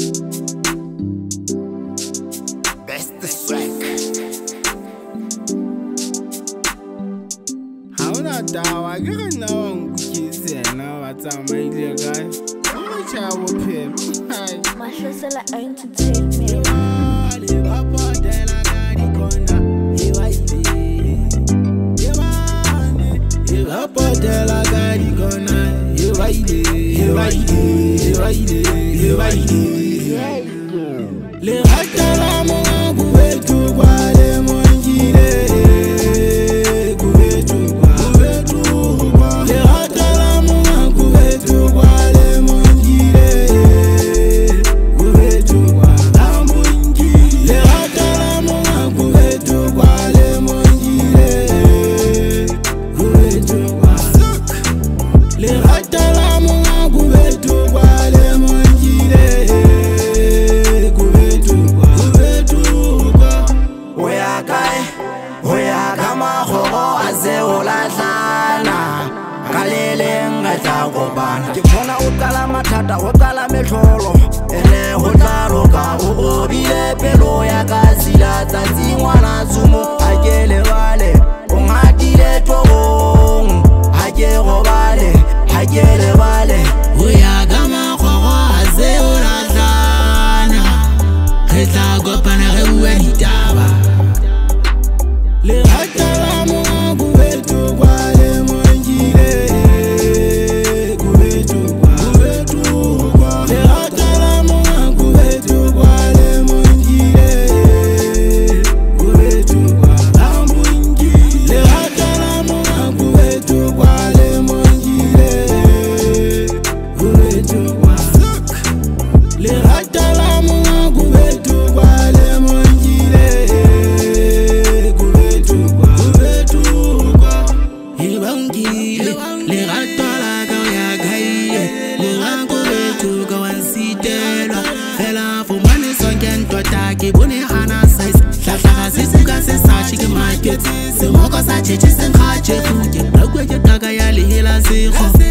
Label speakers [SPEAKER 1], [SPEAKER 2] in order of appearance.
[SPEAKER 1] Best the swag.
[SPEAKER 2] How na dawa ke re na wa nkukisena wa tsamaile kae o cha bophelo hai
[SPEAKER 3] Mashosela Entertainment.
[SPEAKER 2] le bapatela ka dikona e waile e bapatela ka dikona e waile le ratela mo kubetu kwa le monjile kubetu kwa le ratela mo kubetu kwa le monjile kubetu kwa amunjile le ratela mo kubetu kwa le monjile kubetu kwa le ratela mo kubetu kwa le monjile
[SPEAKER 1] Ke bona o qala mathata o qala metlholo ene ho tla roka o obile pelo ya ka sila tsatsi ngwana tsumo a ke lebale o ngatile togong ha ke robale ha ke lebale
[SPEAKER 2] o ya ka makgoro a se o latlana re tla kopana re bua ditaba le ratela mo kubetu kwa le monjile le ratela ka ya gae le rango betu ka wansitelwa fela fumane sonken tota ke bone hana size hlahla se suka se sachi ke market se moko sa cheche se khache ke rakwe ke taka ya le hela se kho